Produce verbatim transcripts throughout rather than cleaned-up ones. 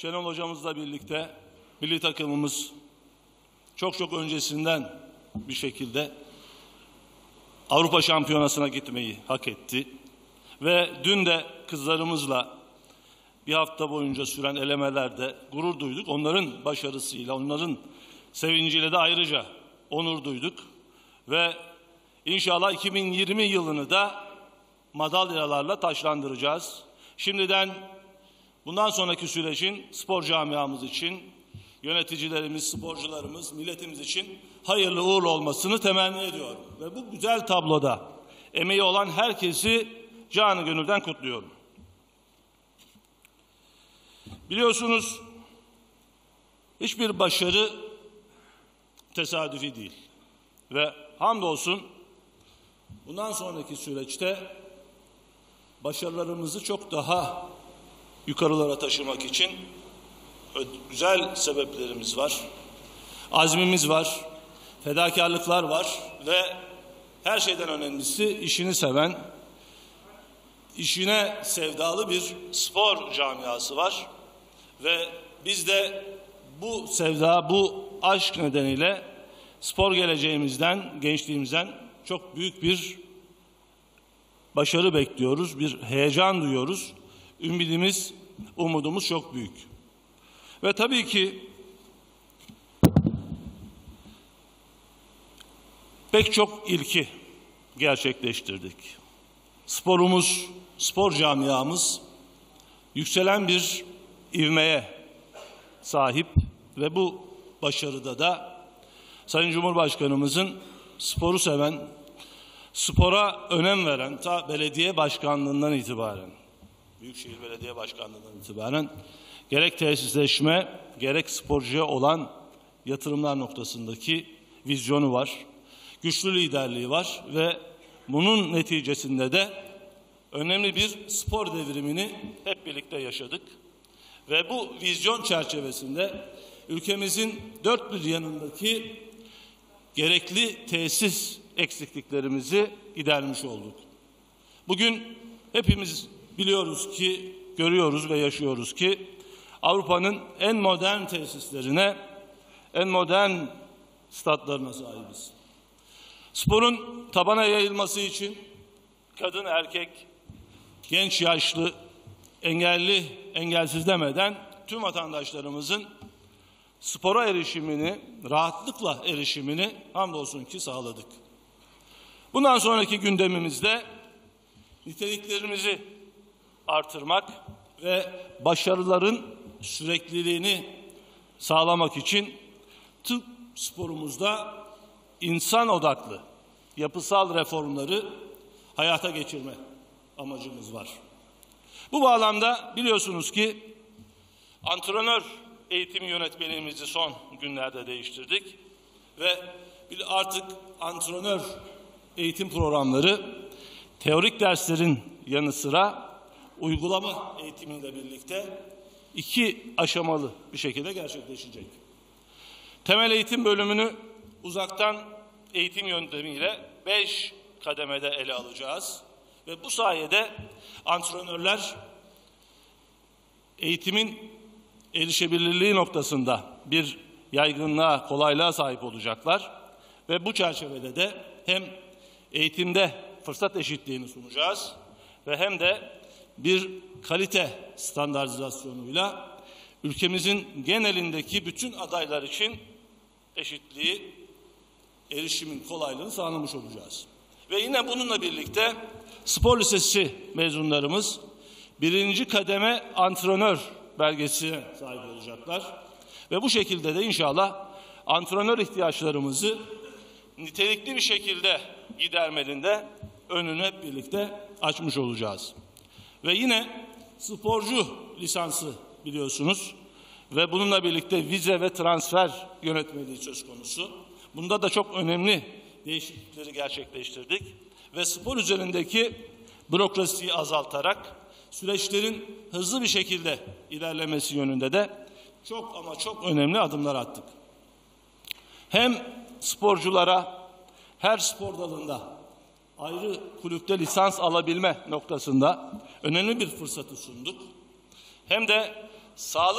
Şenol hocamızla birlikte milli takımımız çok çok öncesinden bir şekilde Avrupa Şampiyonası'na gitmeyi hak etti. Ve dün de kızlarımızla bir hafta boyunca süren elemelerde gurur duyduk. Onların başarısıyla, onların sevinciyle de ayrıca onur duyduk. Ve inşallah iki bin yirmi yılını da madalyalarla taçlandıracağız. Şimdiden bundan sonraki sürecin spor camiamız için, yöneticilerimiz, sporcularımız, milletimiz için hayırlı uğurlu olmasını temenni ediyorum. Ve bu güzel tabloda emeği olan herkesi canı gönülden kutluyorum. Biliyorsunuz hiçbir başarı tesadüfi değil. Ve hamdolsun bundan sonraki süreçte başarılarımızı çok daha yukarılara taşımak için güzel sebeplerimiz var. Azmimiz var, fedakarlıklar var ve her şeyden önemlisi işini seven, işine sevdalı bir spor camiası var. Ve biz de bu sevda, bu aşk nedeniyle spor geleceğimizden, gençliğimizden çok büyük bir başarı bekliyoruz, bir heyecan duyuyoruz. Ümidimiz, umudumuz çok büyük. Ve tabii ki pek çok ilki gerçekleştirdik. Sporumuz, spor camiamız yükselen bir ivmeye sahip ve bu başarıda da Sayın Cumhurbaşkanımızın sporu seven, spora önem veren, ta belediye başkanlığından itibaren, Büyükşehir Belediye Başkanlığından itibaren gerek tesisleşme, gerek sporcuya olan yatırımlar noktasındaki vizyonu var. Güçlü liderliği var ve bunun neticesinde de önemli bir spor devrimini hep birlikte yaşadık. Ve bu vizyon çerçevesinde ülkemizin dört bir yanındaki gerekli tesis eksikliklerimizi gidermiş olduk. Bugün hepimiz biliyoruz ki, görüyoruz ve yaşıyoruz ki Avrupa'nın en modern tesislerine, en modern statlarına sahibiz. Sporun tabana yayılması için kadın, erkek, genç, yaşlı, engelli, engelsiz demeden tüm vatandaşlarımızın spora erişimini, rahatlıkla erişimini hamdolsun ki sağladık. Bundan sonraki gündemimizde niteliklerimizi artırmak ve başarıların sürekliliğini sağlamak için tıp sporumuzda insan odaklı yapısal reformları hayata geçirme amacımız var. Bu bağlamda biliyorsunuz ki antrenör eğitim yönetmeliğimizi son günlerde değiştirdik ve artık antrenör eğitim programları teorik derslerin yanı sıra uygulama eğitimiyle birlikte iki aşamalı bir şekilde gerçekleşecek. Temel eğitim bölümünü uzaktan eğitim yöntemiyle beş kademede ele alacağız ve bu sayede antrenörler eğitimin erişebilirliği noktasında bir yaygınlığa, kolaylığa sahip olacaklar ve bu çerçevede de hem eğitimde fırsat eşitliğini sunacağız ve hem de bir kalite standartizasyonuyla ülkemizin genelindeki bütün adaylar için eşitliği, erişimin kolaylığını sağlamış olacağız. Ve yine bununla birlikte spor lisesi mezunlarımız birinci kademe antrenör belgesine sahip olacaklar. Ve bu şekilde de inşallah antrenör ihtiyaçlarımızı nitelikli bir şekilde gidermenin de önünü hep birlikte açmış olacağız. Ve yine sporcu lisansı biliyorsunuz ve bununla birlikte vize ve transfer yönetmeliği söz konusu. Bunda da çok önemli değişiklikleri gerçekleştirdik ve spor üzerindeki bürokrasiyi azaltarak süreçlerin hızlı bir şekilde ilerlemesi yönünde de çok ama çok önemli adımlar attık. Hem sporculara her spor dalında ayrı kulüpte lisans alabilme noktasında önemli bir fırsatı sunduk. Hem de sağlık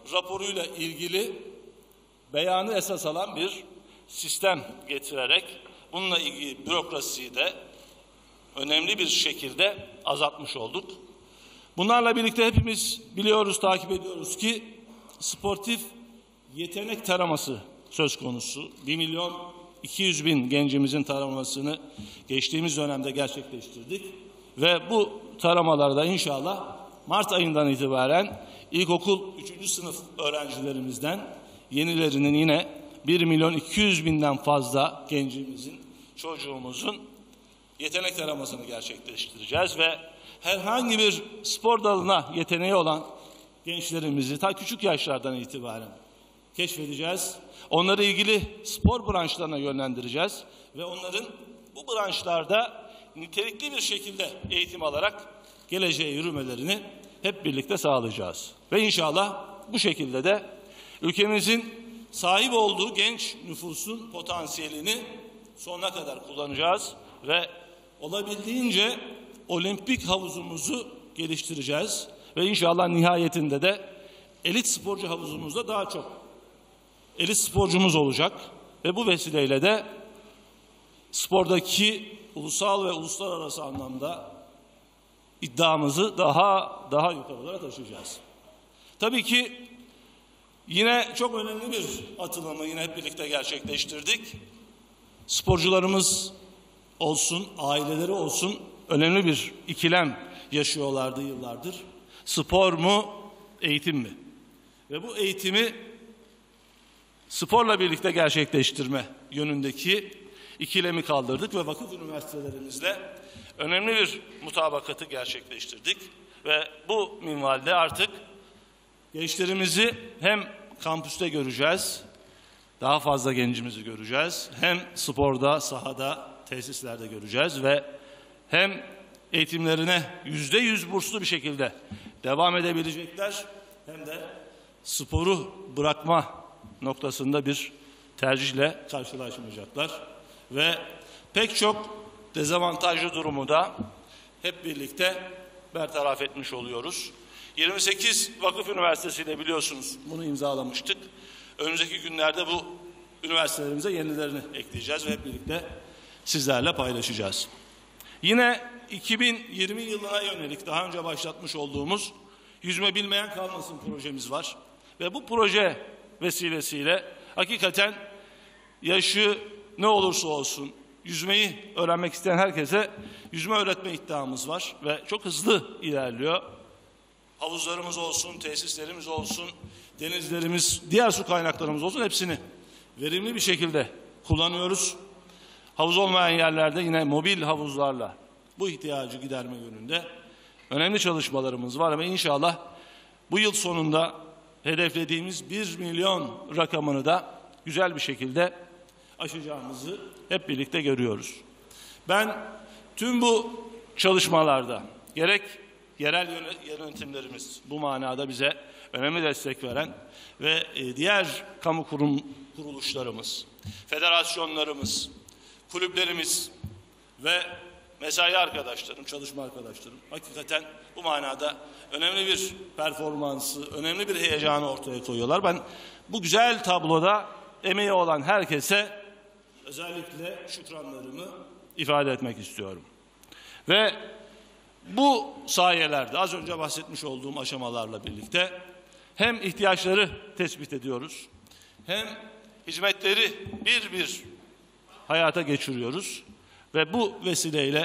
raporuyla ilgili beyanı esas alan bir sistem getirerek bununla ilgili bürokrasiyi de önemli bir şekilde azaltmış olduk. Bunlarla birlikte hepimiz biliyoruz, takip ediyoruz ki sportif yetenek taraması söz konusu. bir milyon iki yüz bin gencimizin taramasını geçtiğimiz dönemde gerçekleştirdik. Ve bu taramalarda inşallah Mart ayından itibaren ilkokul üçüncü sınıf öğrencilerimizden yenilerinin yine bir milyon iki yüz binden fazla gencimizin, çocuğumuzun yetenek taramasını gerçekleştireceğiz ve herhangi bir spor dalına yeteneği olan gençlerimizi ta küçük yaşlardan itibaren keşfedeceğiz. Onları ilgili spor branşlarına yönlendireceğiz ve onların bu branşlarda nitelikli bir şekilde eğitim alarak geleceğe yürümelerini hep birlikte sağlayacağız. Ve inşallah bu şekilde de ülkemizin sahip olduğu genç nüfusun potansiyelini sonuna kadar kullanacağız ve olabildiğince olimpik havuzumuzu geliştireceğiz. Ve inşallah nihayetinde de elit sporcu havuzumuzda daha çok elit sporcumuz olacak. Ve bu vesileyle de spordaki ulusal ve uluslararası anlamda iddiamızı daha daha yukarılara taşıyacağız. Tabii ki yine çok önemli bir atılımı yine hep birlikte gerçekleştirdik. Sporcularımız olsun, aileleri olsun önemli bir ikilem yaşıyorlardı yıllardır. Spor mu, eğitim mi? Ve bu eğitimi sporla birlikte gerçekleştirme yönündeki ikilemi kaldırdık ve vakıf üniversitelerimizle önemli bir mutabakatı gerçekleştirdik. Ve bu minvalde artık gençlerimizi hem kampüste göreceğiz, daha fazla gencimizi göreceğiz, hem sporda, sahada, tesislerde göreceğiz ve hem eğitimlerine yüzde yüz burslu bir şekilde devam edebilecekler, hem de sporu bırakma noktasında bir tercihle karşılaşmayacaklar. Ve pek çok dezavantajlı durumu da hep birlikte bertaraf etmiş oluyoruz. yirmi sekiz Vakıf Üniversitesi ile biliyorsunuz bunu imzalamıştık. Önümüzdeki günlerde bu üniversitelerimize yenilerini ekleyeceğiz ve hep birlikte sizlerle paylaşacağız. Yine iki bin yirmi yılına yönelik daha önce başlatmış olduğumuz Yüzme Bilmeyen Kalmasın projemiz var. Ve bu proje vesilesiyle hakikaten yaşı ne olursa olsun yüzmeyi öğrenmek isteyen herkese yüzme öğretme iddiamız var ve çok hızlı ilerliyor. Havuzlarımız olsun, tesislerimiz olsun, denizlerimiz, diğer su kaynaklarımız olsun hepsini verimli bir şekilde kullanıyoruz. Havuz olmayan yerlerde yine mobil havuzlarla bu ihtiyacı giderme yönünde önemli çalışmalarımız var ve inşallah bu yıl sonunda hedeflediğimiz bir milyon rakamını da güzel bir şekilde aşacağımızı hep birlikte görüyoruz. Ben tüm bu çalışmalarda gerek yerel yönetimlerimiz bu manada bize önemli destek veren ve diğer kamu kurum kuruluşlarımız, federasyonlarımız, kulüplerimiz ve mesai arkadaşlarım, çalışma arkadaşlarım hakikaten bu manada önemli bir performansı, önemli bir heyecanı ortaya koyuyorlar. Ben bu güzel tabloda emeği olan herkese özellikle şükranlarımı ifade etmek istiyorum. Ve bu sayelerde az önce bahsetmiş olduğum aşamalarla birlikte hem ihtiyaçları tespit ediyoruz, hem hizmetleri bir bir hayata geçiriyoruz. Ve bu vesileyle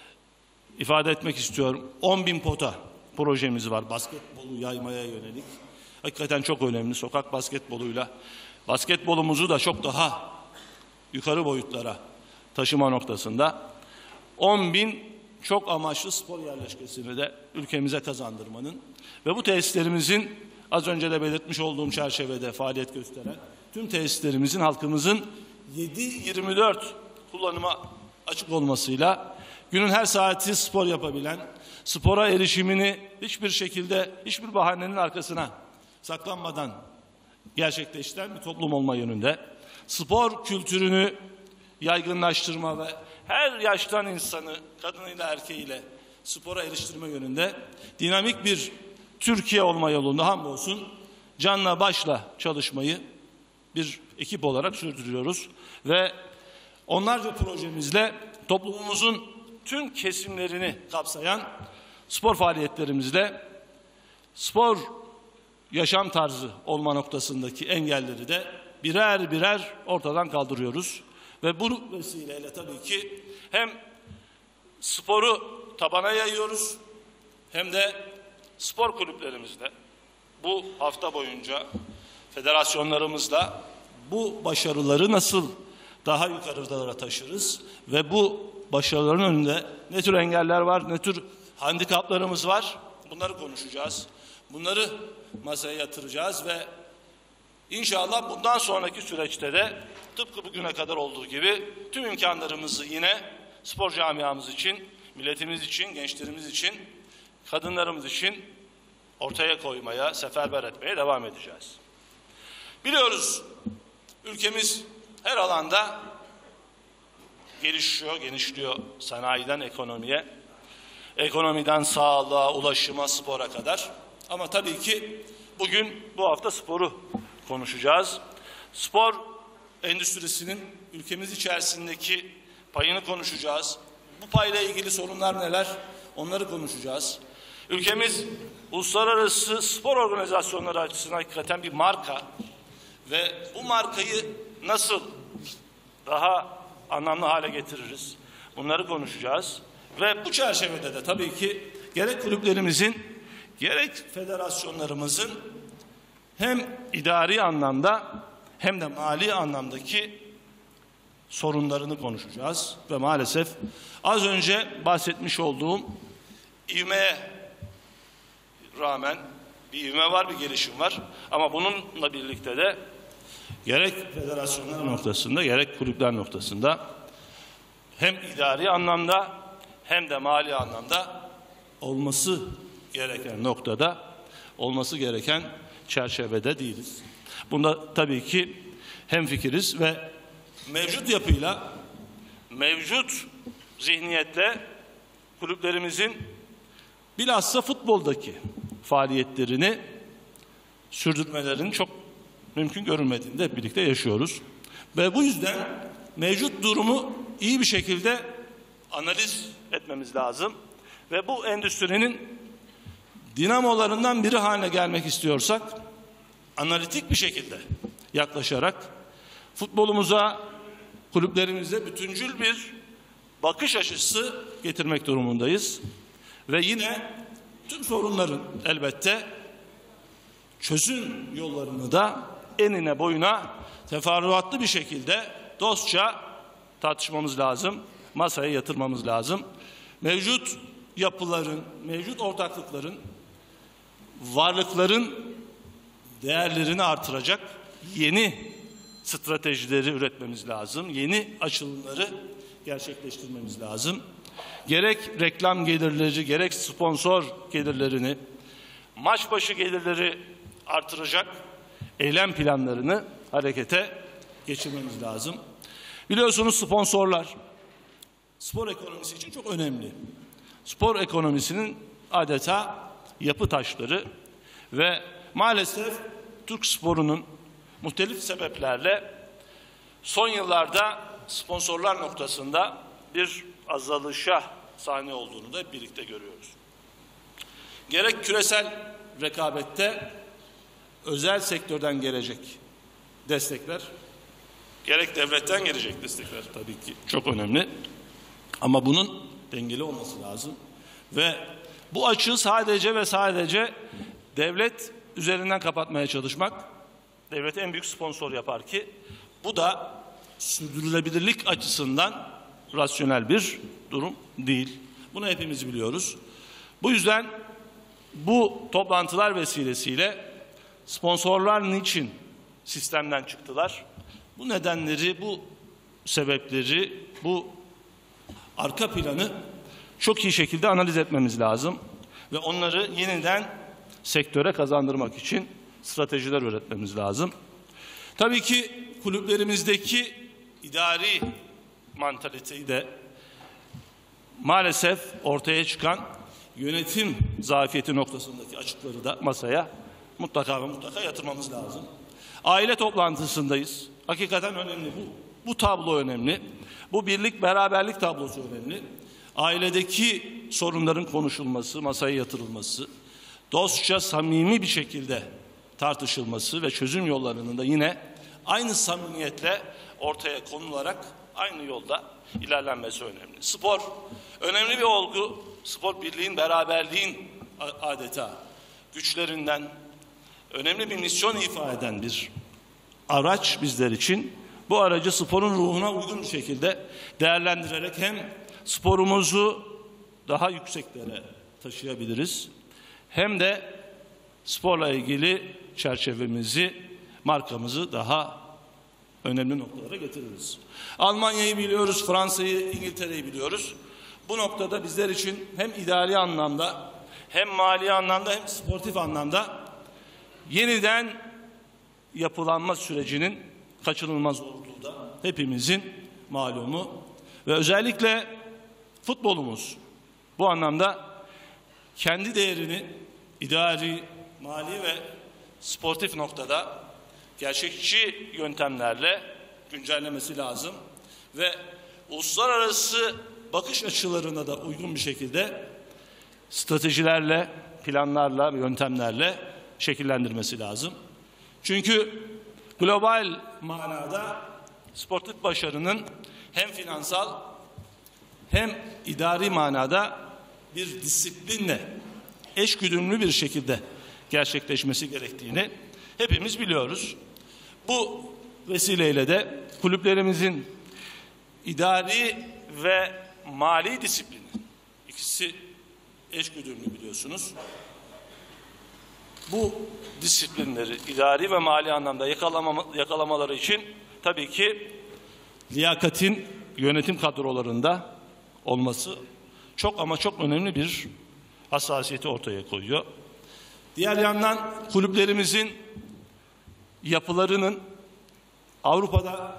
ifade etmek istiyorum. on bin pota projemiz var basketbolu yaymaya yönelik. Hakikaten çok önemli. Sokak basketboluyla basketbolumuzu da çok daha yukarı boyutlara taşıma noktasında on bin çok amaçlı spor yerleşkesini de ülkemize kazandırmanın ve bu tesislerimizin az önce de belirtmiş olduğum çerçevede faaliyet gösteren tüm tesislerimizin halkımızın yedi yirmi dört kullanıma açık olmasıyla günün her saati spor yapabilen, spora erişimini hiçbir şekilde, hiçbir bahanenin arkasına saklanmadan gerçekleştiren bir toplum olma yönünde, spor kültürünü yaygınlaştırma ve her yaştan insanı, kadınıyla erkeğiyle spora eriştirme yönünde dinamik bir Türkiye olma yolunda hamdolsun canla başla çalışmayı bir ekip olarak sürdürüyoruz ve onlarca projemizle toplumumuzun tüm kesimlerini kapsayan spor faaliyetlerimizle spor yaşam tarzı olma noktasındaki engelleri de birer birer ortadan kaldırıyoruz. Ve bu vesileyle tabii ki hem sporu tabana yayıyoruz hem de spor kulüplerimizde bu hafta boyunca federasyonlarımızla bu başarıları nasıl daha yukarılara taşırız ve bu başarıların önünde ne tür engeller var, ne tür handikaplarımız var, bunları konuşacağız. Bunları masaya yatıracağız ve İnşallah bundan sonraki süreçte de tıpkı bugüne kadar olduğu gibi tüm imkanlarımızı yine spor camiamız için, milletimiz için, gençlerimiz için, kadınlarımız için ortaya koymaya, seferber etmeye devam edeceğiz. Biliyoruz, ülkemiz her alanda gelişiyor, genişliyor sanayiden ekonomiye, ekonomiden sağlığa, ulaşıma, spora kadar. Ama tabii ki bugün bu hafta sporu konuşacağız. Spor endüstrisinin ülkemiz içerisindeki payını konuşacağız. Bu payla ilgili sorunlar neler? Onları konuşacağız. Ülkemiz uluslararası spor organizasyonları açısından hakikaten bir marka ve bu markayı nasıl daha anlamlı hale getiririz? Bunları konuşacağız. Ve bu çerçevede de tabii ki gerek kulüplerimizin gerek federasyonlarımızın hem idari anlamda hem de mali anlamdaki sorunlarını konuşacağız. Ve maalesef az önce bahsetmiş olduğum ivmeye rağmen bir ivme var, bir gelişim var. Ama bununla birlikte de gerek federasyonlar noktasında gerek kulüpler noktasında hem idari anlamda hem de mali anlamda olması gereken noktada, olması gereken çerçevede değiliz. Bunda tabii ki hemfikiriz ve mevcut yapıyla, mevcut zihniyetle kulüplerimizin bilhassa futboldaki faaliyetlerini sürdürmelerinin çok mümkün görünmediğini de hep birlikte yaşıyoruz. Ve bu yüzden mevcut durumu iyi bir şekilde analiz etmemiz lazım. Ve bu endüstrinin dinamolarından biri haline gelmek istiyorsak analitik bir şekilde yaklaşarak futbolumuza, kulüplerimize bütüncül bir bakış açısı getirmek durumundayız. Ve yine tüm sorunların elbette çözüm yollarını da enine boyuna teferruatlı bir şekilde dostça tartışmamız lazım, masaya yatırmamız lazım. Mevcut yapıların, mevcut ortaklıkların, varlıkların değerlerini artıracak yeni stratejileri üretmemiz lazım. Yeni açılımları gerçekleştirmemiz lazım. Gerek reklam gelirleri, gerek sponsor gelirlerini, maç başı gelirleri artıracak eylem planlarını harekete geçirmemiz lazım. Biliyorsunuz sponsorlar spor ekonomisi için çok önemli. Spor ekonomisinin adeta yapı taşları ve maalesef Türk sporunun muhtelif sebeplerle son yıllarda sponsorlar noktasında bir azalışa sahne olduğunu da hep birlikte görüyoruz. Gerek küresel rekabette özel sektörden gelecek destekler, gerek devletten gelecek destekler tabii ki çok önemli. Ama bunun dengeli olması lazım. Ve bu açığı sadece ve sadece devlet üzerinden kapatmaya çalışmak, devlet en büyük sponsor yapar ki bu da sürdürülebilirlik açısından rasyonel bir durum değil. Bunu hepimiz biliyoruz. Bu yüzden bu toplantılar vesilesiyle sponsorlar niçin sistemden çıktılar? Bu nedenleri, bu sebepleri, bu arka planı çok iyi şekilde analiz etmemiz lazım. Ve onları yeniden sektöre kazandırmak için stratejiler üretmemiz lazım. Tabii ki kulüplerimizdeki idari mantaliteyi de maalesef ortaya çıkan yönetim zafiyeti noktasındaki açıkları da masaya mutlaka ve mutlaka yatırmamız lazım. Aile toplantısındayız. Hakikaten önemli bu. Bu tablo önemli. Bu birlik, beraberlik tablosu önemli. Ailedeki sorunların konuşulması, masaya yatırılması, dostça, samimi bir şekilde tartışılması ve çözüm yollarının da yine aynı samimiyetle ortaya konularak aynı yolda ilerlenmesi önemli. Spor önemli bir olgu. Spor birliğin, beraberliğin adeta güçlerinden önemli bir misyon ifade eden bir araç bizler için. Bu aracı sporun ruhuna uygun bir şekilde değerlendirerek hem sporumuzu daha yükseklere taşıyabiliriz hem de sporla ilgili çerçevemizi, markamızı daha önemli noktalara getiririz. Almanya'yı biliyoruz, Fransa'yı, İngiltere'yi biliyoruz. Bu noktada bizler için hem idari anlamda, hem mali anlamda, hem sportif anlamda yeniden yapılanma sürecinin kaçınılmaz olduğu da hepimizin malumu ve özellikle futbolumuz bu anlamda kendi değerini idari, mali ve sportif noktada gerçekçi yöntemlerle güncellemesi lazım ve uluslararası bakış açılarına da uygun bir şekilde stratejilerle, planlarla, yöntemlerle şekillendirmesi lazım. Çünkü global manada sportif başarının hem finansal hem idari manada bir disiplinle eşgüdümlü bir şekilde gerçekleşmesi gerektiğini hepimiz biliyoruz. Bu vesileyle de kulüplerimizin idari ve mali disiplini, ikisi eşgüdümlü biliyorsunuz. Bu disiplinleri idari ve mali anlamda yakalama, yakalamaları için tabii ki liyakatin yönetim kadrolarında olması çok ama çok önemli bir hassasiyeti ortaya koyuyor. Diğer yandan kulüplerimizin yapılarının Avrupa'da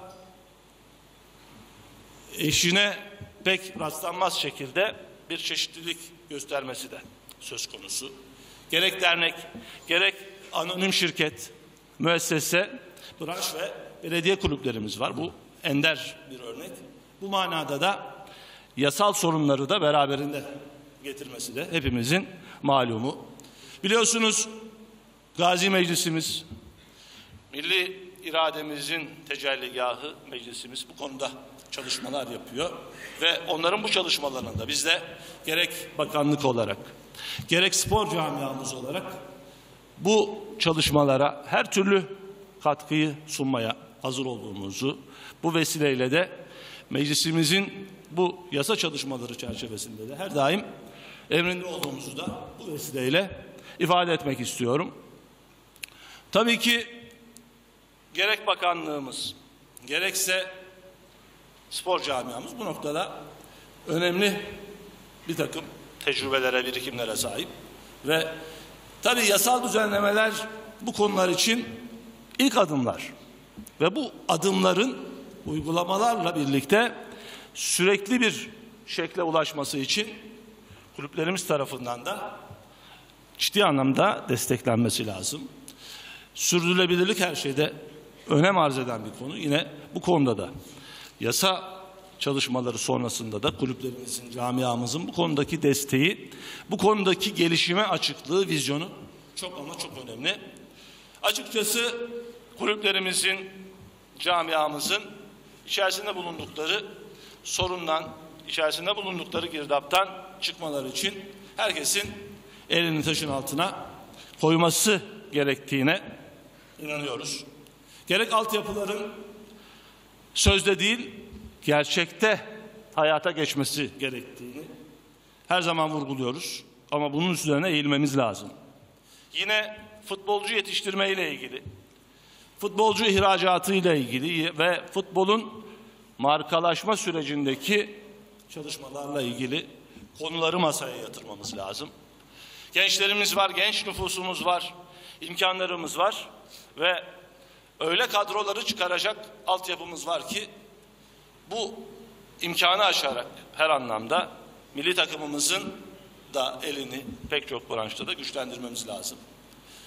eşine pek rastlanmaz şekilde bir çeşitlilik göstermesi de söz konusu. Gerek dernek, gerek anonim şirket, müessese, branş ve belediye kulüplerimiz var. Bu ender bir örnek. Bu manada da yasal sorunları da beraberinde getirmesi de hepimizin malumu. Biliyorsunuz Gazi Meclisimiz, milli irademizin tecelligahı meclisimiz bu konuda çalışmalar yapıyor ve onların bu çalışmalarında biz de gerek bakanlık olarak gerek spor camiamız olarak bu çalışmalara her türlü katkıyı sunmaya hazır olduğumuzu, bu vesileyle de meclisimizin bu yasa çalışmaları çerçevesinde de her daim emrinde olduğumuzu da bu vesileyle ifade etmek istiyorum. Tabii ki gerek bakanlığımız, gerekse spor camiamız bu noktada önemli bir takım tecrübelere, birikimlere sahip ve tabii yasal düzenlemeler bu konular için ilk adımlar ve bu adımların uygulamalarla birlikte sürekli bir şekle ulaşması için kulüplerimiz tarafından da ciddi anlamda desteklenmesi lazım. Sürdürülebilirlik her şeyde önem arz eden bir konu. Yine bu konuda da yasa çalışmaları sonrasında da kulüplerimizin, camiamızın bu konudaki desteği, bu konudaki gelişime açıklığı, vizyonu çok ama çok önemli. Açıkçası kulüplerimizin, camiamızın içerisinde bulundukları sorundan, içerisinde bulundukları girdaptan çıkmaları için herkesin elini taşın altına koyması gerektiğine inanıyoruz. Gerek altyapıların sözde değil, gerçekte hayata geçmesi gerektiğini her zaman vurguluyoruz. Ama bunun üzerine eğilmemiz lazım. Yine futbolcu yetiştirme ile ilgili, futbolcu ihracatı ile ilgili ve futbolun markalaşma sürecindeki çalışmalarla ilgili konuları masaya yatırmamız lazım. Gençlerimiz var, genç nüfusumuz var, imkanlarımız var ve öyle kadroları çıkaracak altyapımız var ki bu imkanı aşarak her anlamda milli takımımızın da elini pek çok branşta da güçlendirmemiz lazım.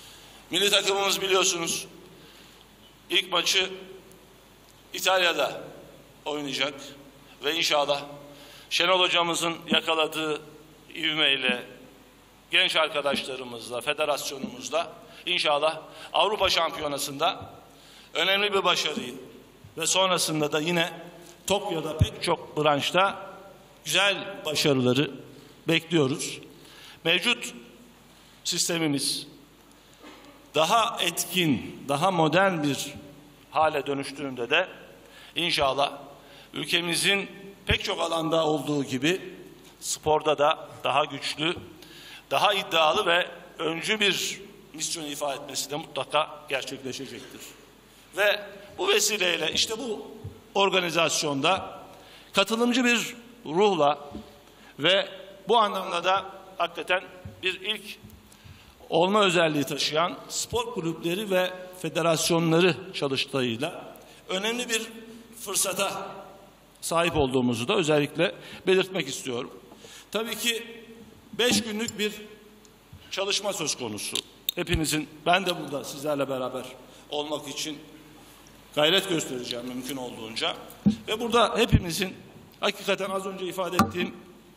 Milli takımımız biliyorsunuz ilk maçı İtalya'da oynayacak ve inşallah Şenol hocamızın yakaladığı ivmeyle, genç arkadaşlarımızla, federasyonumuzla inşallah Avrupa Şampiyonası'nda önemli bir başarıyı ve sonrasında da yine Tokyo'da pek çok branşta güzel başarıları bekliyoruz. Mevcut sistemimiz daha etkin, daha modern bir hale dönüştüğünde de inşallah ülkemizin pek çok alanda olduğu gibi sporda da daha güçlü, daha iddialı ve öncü bir misyon ifade etmesi de mutlaka gerçekleşecektir. Ve bu vesileyle işte bu organizasyonda katılımcı bir ruhla ve bu anlamda da hakikaten bir ilk olma özelliği taşıyan spor kulüpleri ve federasyonları çalıştığıyla önemli bir fırsata sahip olduğumuzu da özellikle belirtmek istiyorum. Tabii ki beş günlük bir çalışma söz konusu. Hepinizin, ben de burada sizlerle beraber olmak için gayret göstereceğim mümkün olduğunca. Ve burada hepimizin hakikaten az önce ifade ettiğim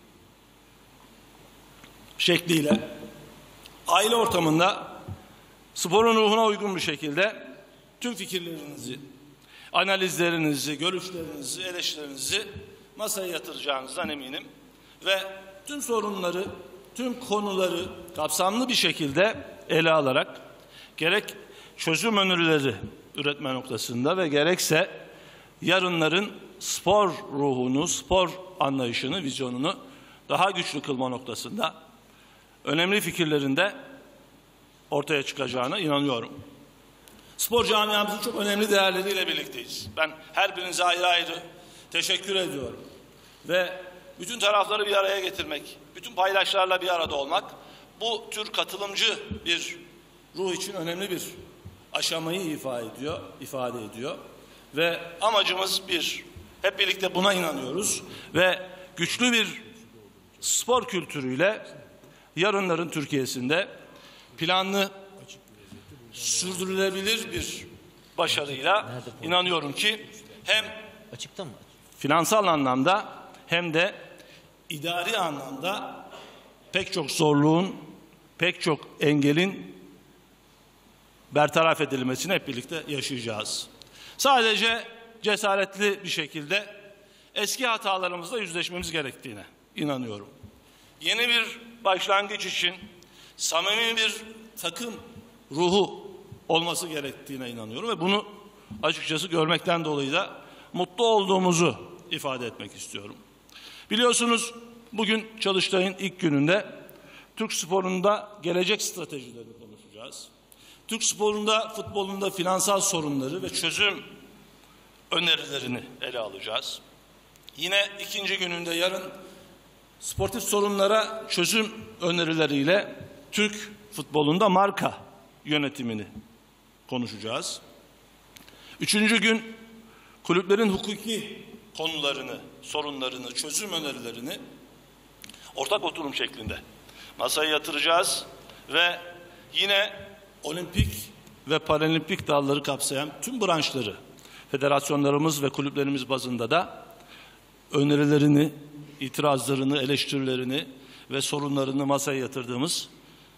şekliyle aile ortamında sporun ruhuna uygun bir şekilde tüm fikirlerinizi, analizlerinizi, görüşlerinizi, eleştirilerinizi masaya yatıracağınızdan eminim. Ve tüm sorunları, tüm konuları kapsamlı bir şekilde ele alarak gerek çözüm önerileri üretme noktasında ve gerekse yarınların spor ruhunu, spor anlayışını, vizyonunu daha güçlü kılma noktasında önemli fikirlerinde ortaya çıkacağına inanıyorum. Spor camiamızın çok önemli değerleriyle birlikteyiz. Ben her birinize ayrı ayrı teşekkür ediyorum. Ve bütün tarafları bir araya getirmek, bütün paydaşlarla bir arada olmak bu tür katılımcı bir ruh için önemli bir aşamayı ifade ediyor, ifade ediyor. Ve amacımız bir, hep birlikte buna inanıyoruz ve güçlü bir spor kültürüyle yarınların Türkiye'sinde planlı, sürdürülebilir bir başarıyla inanıyorum ki hem açıkta mı? Finansal anlamda hem de idari anlamda pek çok zorluğun, pek çok engelin bertaraf edilmesini hep birlikte yaşayacağız. Sadece cesaretli bir şekilde eski hatalarımızla yüzleşmemiz gerektiğine inanıyorum. Yeni bir başlangıç için samimi bir takım ruhu olması gerektiğine inanıyorum ve bunu açıkçası görmekten dolayı da mutlu olduğumuzu ifade etmek istiyorum. Biliyorsunuz bugün Çalıştay'ın ilk gününde Türk sporunda gelecek stratejilerini konuşacağız. Türk sporunda, futbolunda finansal sorunları ve çözüm önerilerini ele alacağız. Yine ikinci gününde yarın sportif sorunlara çözüm önerileriyle Türk futbolunda marka yönetimini konuşacağız. Üçüncü gün kulüplerin hukuki konularını, sorunlarını, çözüm önerilerini ortak oturum şeklinde masaya yatıracağız ve yine olimpik ve paralimpik dalları kapsayan tüm branşları federasyonlarımız ve kulüplerimiz bazında da önerilerini, itirazlarını, eleştirilerini ve sorunlarını masaya yatırdığımız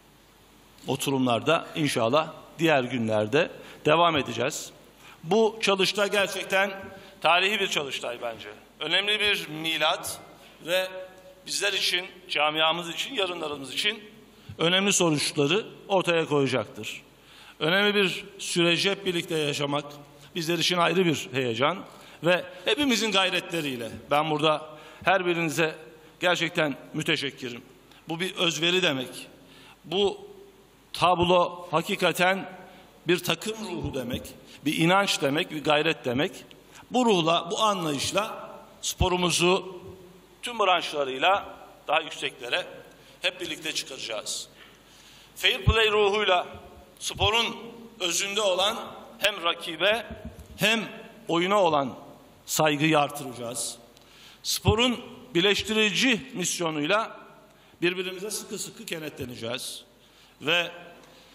oturumlarda inşallah diğer günlerde devam edeceğiz. Bu çalıştay gerçekten tarihi bir çalıştay bence. Önemli bir milat ve bizler için, camiamız için, yarınlarımız için önemli sonuçları ortaya koyacaktır. Önemli bir süreci hep birlikte yaşamak bizler için ayrı bir heyecan ve hepimizin gayretleriyle ben burada her birinize gerçekten müteşekkirim. Bu bir özveri demek. Bu tablo hakikaten bir takım ruhu demek, bir inanç demek, bir gayret demek. Bu ruhla, bu anlayışla sporumuzu tüm branşlarıyla daha yükseklere hep birlikte çıkaracağız. Fair play ruhuyla sporun özünde olan hem rakibe hem oyuna olan saygıyı artıracağız. Sporun birleştirici misyonuyla birbirimize sıkı sıkı kenetleneceğiz. Ve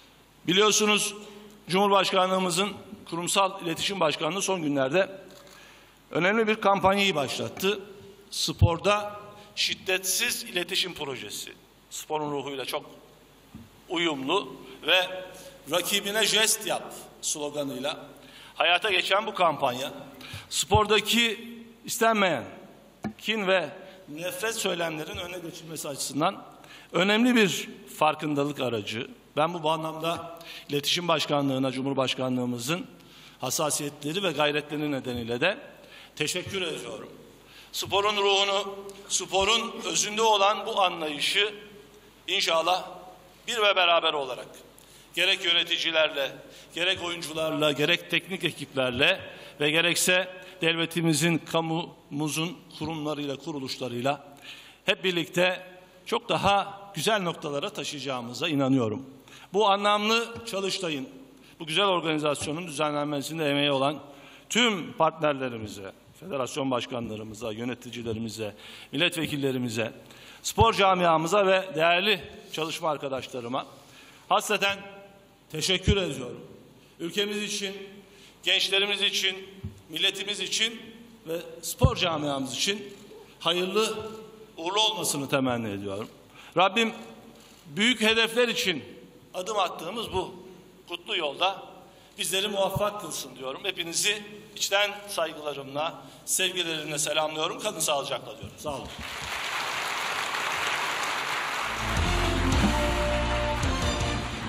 Biliyorsunuz Cumhurbaşkanlığımızın Kurumsal İletişim Başkanlığı son günlerde önemli bir kampanyayı başlattı. Sporda şiddetsiz iletişim projesi. Sporun ruhuyla çok uyumlu ve rakibine jest yap sloganıyla hayata geçen bu kampanya spordaki istenmeyen kin ve nefret söylemlerin önüne geçilmesi açısından önemli bir farkındalık aracı. Ben bu anlamda İletişim Başkanlığı'na, Cumhurbaşkanlığımızın hassasiyetleri ve gayretleri nedeniyle de teşekkür ediyorum. Sporun ruhunu, sporun özünde olan bu anlayışı inşallah bir ve beraber olarak gerek yöneticilerle, gerek oyuncularla, gerek teknik ekiplerle ve gerekse devletimizin, kamumuzun kurumlarıyla, kuruluşlarıyla hep birlikte çok daha güzel noktalara taşıyacağımıza inanıyorum. Bu anlamlı çalıştayın, bu güzel organizasyonun düzenlenmesinde emeği olan tüm partnerlerimize, federasyon başkanlarımıza, yöneticilerimize, milletvekillerimize, spor camiamıza ve değerli çalışma arkadaşlarıma hasreten teşekkür ediyorum. Ülkemiz için, gençlerimiz için, milletimiz için ve spor camiamız için hayırlı, uğurlu olmasını temenni ediyorum. Rabbim büyük hedefler için adım attığımız bu kutlu yolda bizleri muvaffak kılsın diyorum. Hepinizi içten saygılarımla, sevgilerimle selamlıyorum. Kalın sağlıcakla diyorum. Sağ olun.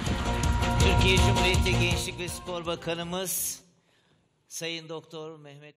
Türkiye Cumhuriyeti Gençlik ve Spor Bakanımız Sayın Doktor Mehmet